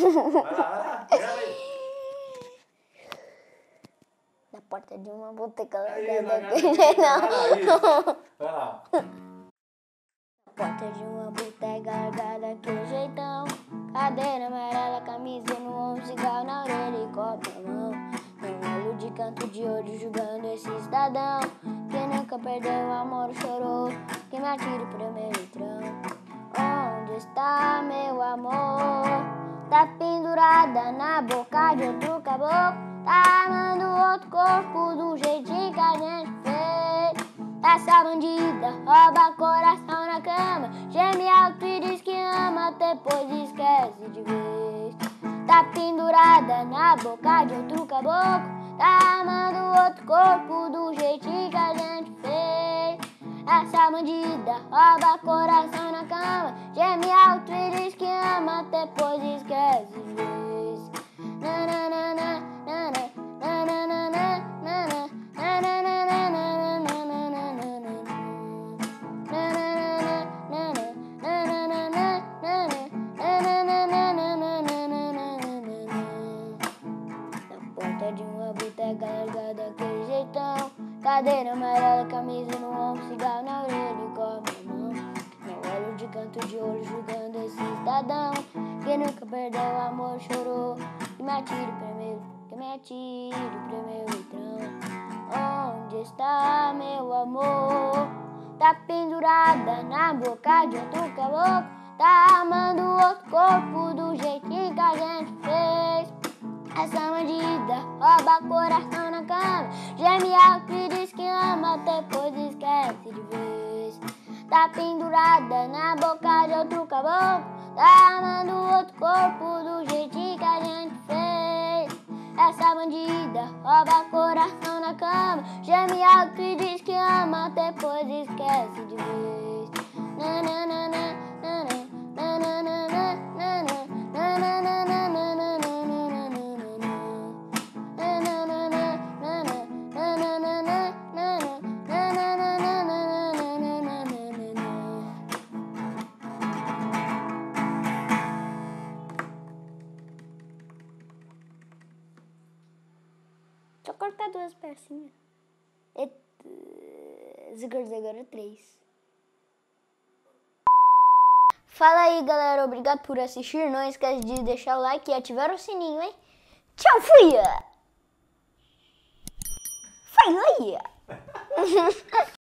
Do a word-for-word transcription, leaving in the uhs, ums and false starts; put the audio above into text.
Vai lá, vai lá. Grava aí. Na porta de uma boteca Aí, largada largada daquele daquele jeitão. Vai lá, isso. Vai lá. Na porta de uma boteca largada daquele jeitão. Cadeira amarela, camisa no ombro, cigarro na orelha e copo na mão. Um olho de canto de olho julgando esse cidadão que nunca perdeu o amor, chorou. Que me atire pro meu litrão. Onde está meu amor? Tá pendurada na boca de outro caboclo. Tá amando outro corpo do jeitinho que a gente fez. Essa bandida rouba coração na cama, geme alto e diz que ama, depois esquece de vez. Tá pendurada na boca de outro caboclo, tá amando outro corpo do jeitinho que a gente fez. Essa bandida rouba coração na cama, geme alto e diz que ama, depois esquece de vez. Na, na, na, na, na, na, na, na, na, na, na, na, na, de uma boteca largada daquele jeitão. Cadeira amarela, camisa no ombro, cigarro na orelha e copo na mão. Meu olho de canto de olho julgando esse cidadão que nunca perdeu o amor, chorou. Que me atire primeiro, que me atire pro meu litrão. Onde está meu amor? Tá pendurada na boca de outro caboclo, tá amando outro corpo do jeitinho que a gente fez. Essa bandida rouba coração na cama, geme alto e diz que ama, depois esquece de vez. Tá pendurada na boca de outro caboclo, tá amando outro corpo do jeitinho que a gente fez. Essa bandida rouba coração na cama, geme alto e diz que ama, depois esquece de vez. Na, na, na, na, na, na, na, na, na, na, na, na, na, na. Deixa eu cortar duas pecinhas. Zigor Zigor três. Fala aí, galera. Obrigado por assistir. Não esquece de deixar o like e ativar o sininho, hein? Tchau, fui! Faz aí!